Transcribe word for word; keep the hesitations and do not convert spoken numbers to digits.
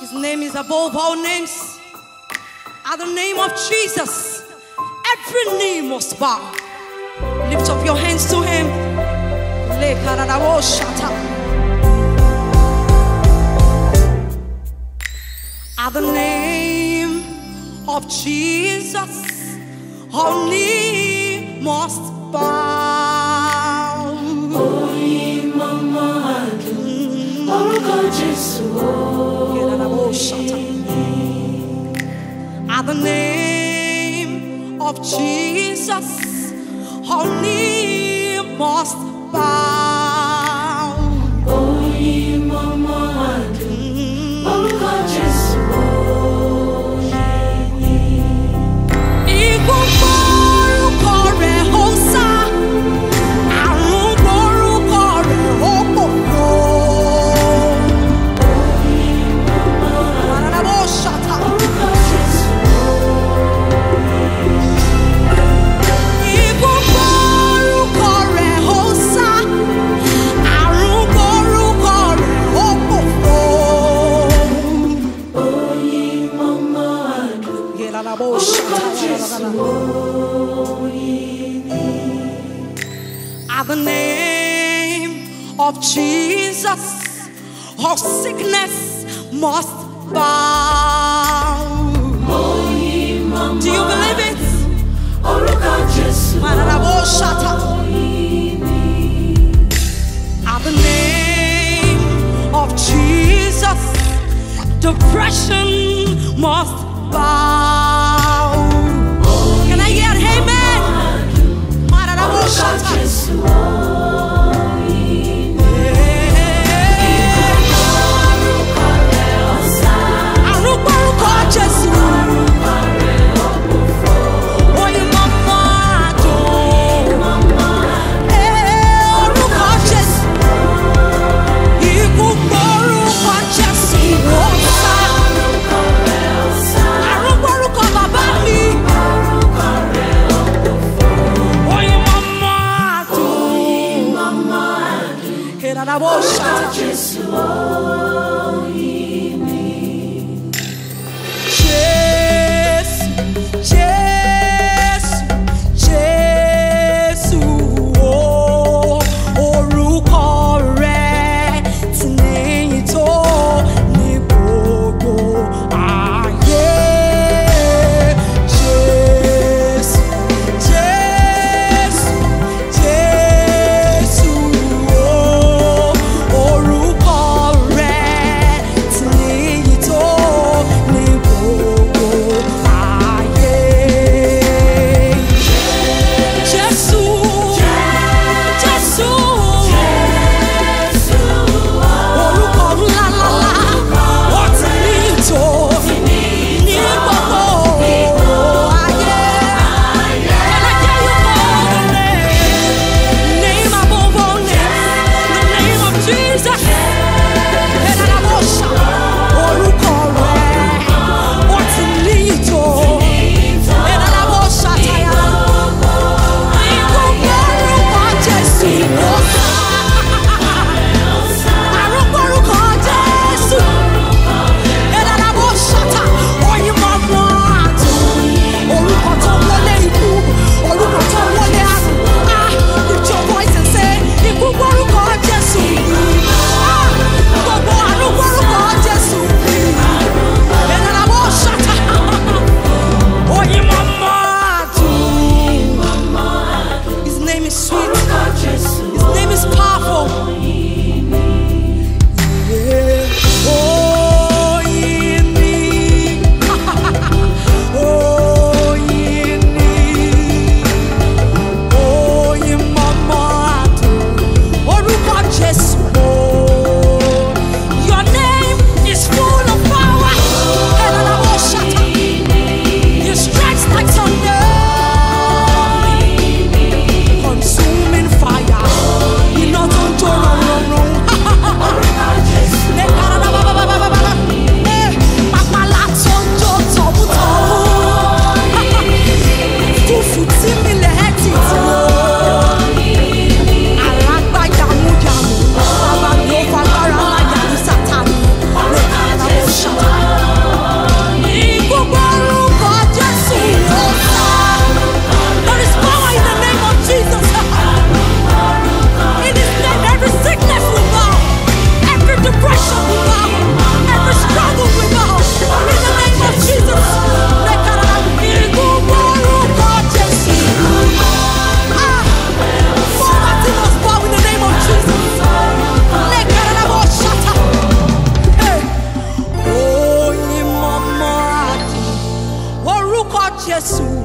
His name is above all names. At the name of Jesus, every knee must bow. Lift up your hands to Him. At the name of Jesus, all knee must bow. Oyin mama adun, orúkọ Jésù. At the name of Jesus, all knee must bow. Oyin mama adun, orúkọ Jésù. At the name of Jesus, all sickness must bow. Do you believe it? At the name of Jesus, depression must bow. Can I hear an amen? Orúkọ rẹ̀ Jésù.